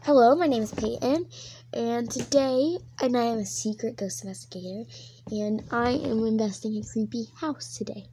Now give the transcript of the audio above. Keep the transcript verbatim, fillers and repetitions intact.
Hello, my name is Peyton, and today, and I am a secret ghost investigator, and I am investing in a creepy house today.